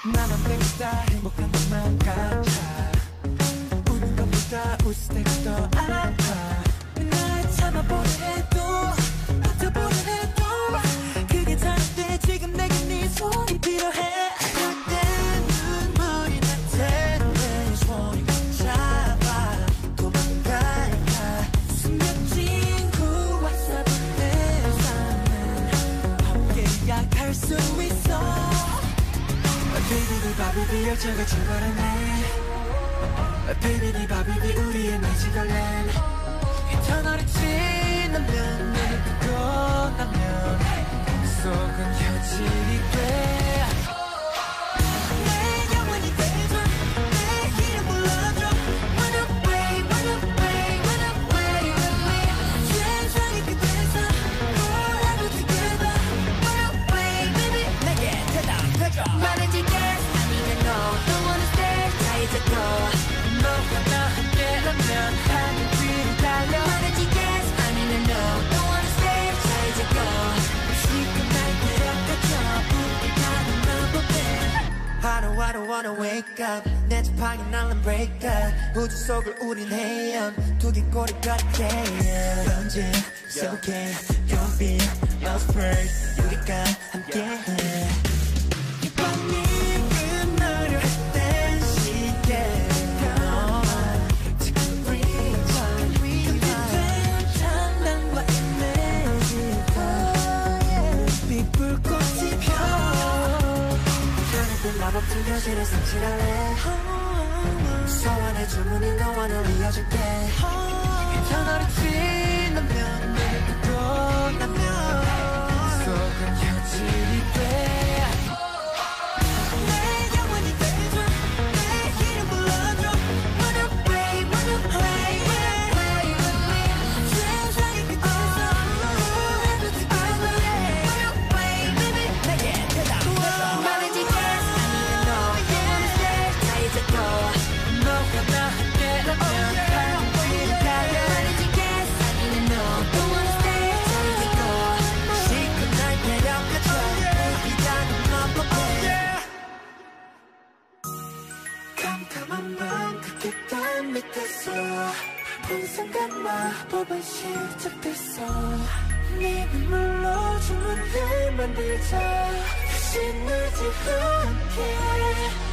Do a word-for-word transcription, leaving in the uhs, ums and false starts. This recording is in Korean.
나만 되겠다 행복한 것만 같아 우는 것보다 웃을 때가 더 아파 날 참아보려 해도 버텨보려 해도 그게 다른데 지금 내게 네 손이 필요해 그때 눈물이 날 텐데 손이 잡아 도망갈까 숨겨진 그 와사비 내 삶은 함께야 갈 수 있어 Baby 네 바비비 열차가 출발하네 Baby 네 바비비 우리의 매직얼랜드 터널이 지나면 내 그거 나면 속은 현실이 돼 내 영원히 돼줘 내 이름 불러줘 Run away, run away, run away with me 세상이 그대서 Forever together Run away baby 내게 대답해줘 말인지 yes 아니면 no Don't wanna stay 자 이제 go 너와 나 함께라면 하늘 위로 달려 말인지 yes 아니면 no Don't wanna stay 자 이제 go 시간 날 데려가줘 불이 가는 마법에 I don't, I don't wanna wake up 내 지팡이 날란 break up 우주 속을 우린 헤엄 두개골이 같아 언제서 okay Don't be afraid 우리가 함께해 이 밤이 끝나려 했던 시계가 지금 reach 그때는 장난과 이미지가 빛불꽃이 펴 하늘빛 마법진 현실을 상실할래 소원의 주문이 너와 날 이어줄게 이 터널이 지나면 내 그거 나면 속은 현실이 돼 내 영원히 돼줘 내 이름 불러줘 Run away, run away, run away with me 세상이 그대서 Forever together Run away baby 내게 대답해줘 말인지 yes 아니면 no Don't wanna stay 자 이제 go 너와 나 함께라면 하늘 위로 달려 말인지 yes 아니면 no Don't wanna stay 자 이제 go 시간 날 데려가줘 우리라는 마법에 캄캄한 밤 그 계단 밑에서 본 순간 마법은 시작됐어 네 눈물로 주문을 만들자 다시 늘지 않게